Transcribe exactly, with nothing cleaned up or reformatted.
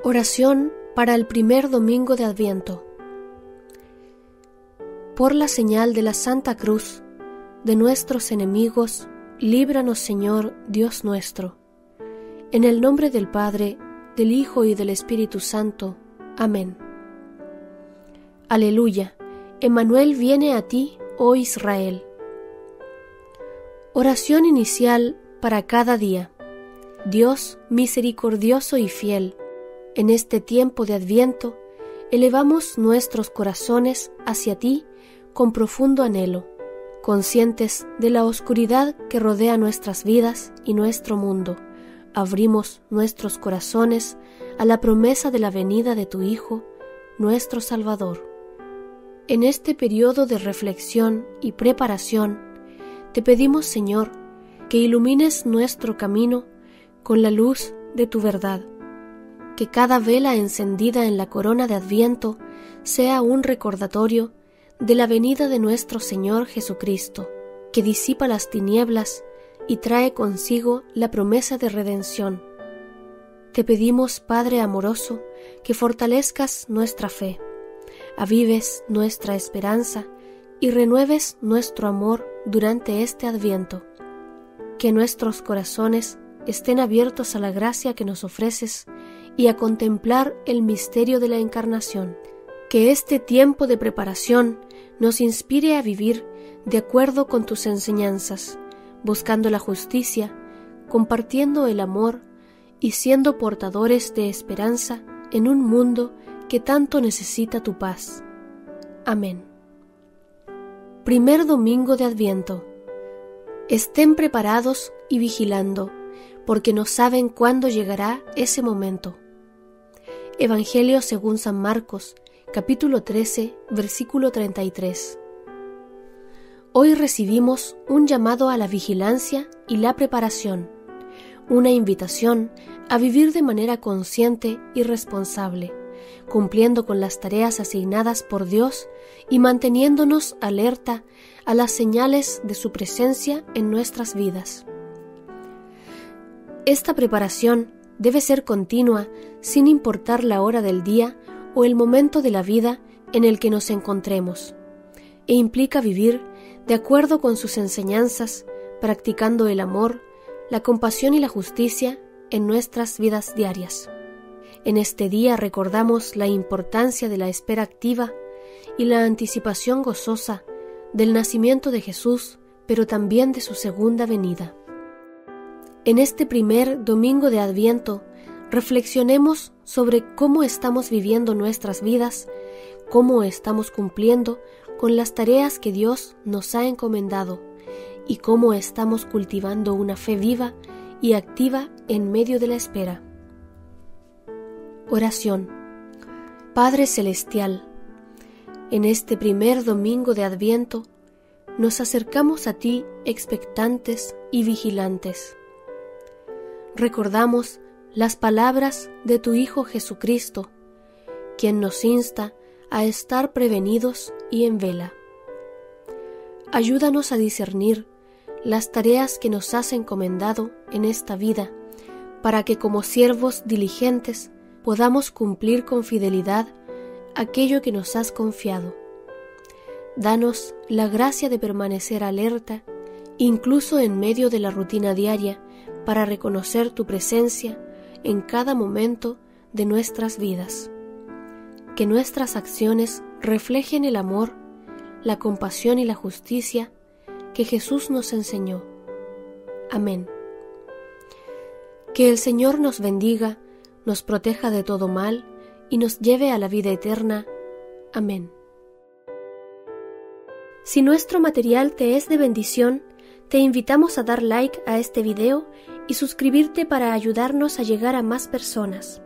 Oración para el primer domingo de Adviento. Por la señal de la Santa Cruz de nuestros enemigos, líbranos, Señor, Dios nuestro. En el nombre del Padre, del Hijo y del Espíritu Santo. Amén. Aleluya. Emmanuel viene a ti, oh Israel. Oración inicial para cada día. Dios misericordioso y fiel, en este tiempo de Adviento, elevamos nuestros corazones hacia ti con profundo anhelo, conscientes de la oscuridad que rodea nuestras vidas y nuestro mundo. Abrimos nuestros corazones a la promesa de la venida de tu Hijo, nuestro Salvador. En este periodo de reflexión y preparación, te pedimos, Señor, que ilumines nuestro camino con la luz de tu verdad. Que cada vela encendida en la corona de Adviento sea un recordatorio de la venida de nuestro Señor Jesucristo, que disipa las tinieblas y trae consigo la promesa de redención. Te pedimos, Padre amoroso, que fortalezcas nuestra fe, avives nuestra esperanza y renueves nuestro amor durante este Adviento. Que nuestros corazones estén abiertos a la gracia que nos ofreces y a contemplar el misterio de la Encarnación. Que este tiempo de preparación nos inspire a vivir de acuerdo con tus enseñanzas, buscando la justicia, compartiendo el amor y siendo portadores de esperanza en un mundo que tanto necesita tu paz. Amén. Primer domingo de Adviento. Estén preparados y vigilando, porque no saben cuándo llegará ese momento. Evangelio según San Marcos, capítulo trece, versículo treinta y tres. Hoy recibimos un llamado a la vigilancia y la preparación, una invitación a vivir de manera consciente y responsable, cumpliendo con las tareas asignadas por Dios y manteniéndonos alerta a las señales de su presencia en nuestras vidas. Esta preparación debe ser continua sin importar la hora del día o el momento de la vida en el que nos encontremos, e implica vivir de acuerdo con sus enseñanzas, practicando el amor, la compasión y la justicia en nuestras vidas diarias. En este día recordamos la importancia de la espera activa y la anticipación gozosa del nacimiento de Jesús, pero también de su segunda venida. En este primer domingo de Adviento, reflexionemos sobre cómo estamos viviendo nuestras vidas, cómo estamos cumpliendo con las tareas que Dios nos ha encomendado y cómo estamos cultivando una fe viva y activa en medio de la espera. Oración. Padre Celestial, en este primer domingo de Adviento, nos acercamos a ti expectantes y vigilantes. Recordamos las palabras de tu Hijo Jesucristo, quien nos insta a estar prevenidos y en vela. Ayúdanos a discernir las tareas que nos has encomendado en esta vida, para que como siervos diligentes podamos cumplir con fidelidad aquello que nos has confiado. Danos la gracia de permanecer alerta, incluso en medio de la rutina diaria, para reconocer tu presencia en cada momento de nuestras vidas. Que nuestras acciones reflejen el amor, la compasión y la justicia que Jesús nos enseñó. Amén. Que el Señor nos bendiga, nos proteja de todo mal y nos lleve a la vida eterna. Amén. Si nuestro material te es de bendición, te invitamos a dar like a este video y suscribirte para ayudarnos a llegar a más personas.